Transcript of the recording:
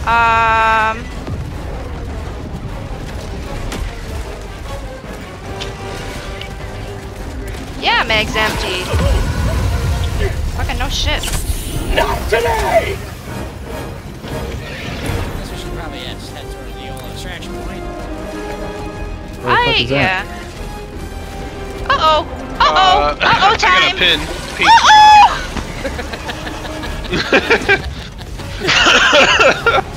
Yeah, Meg's empty. Fucking no shit. Not today! Guess we should probably head towards the old extraction point. Yeah. Uh-oh. Uh-oh. Uh-oh time. I got a pin. Uh-oh!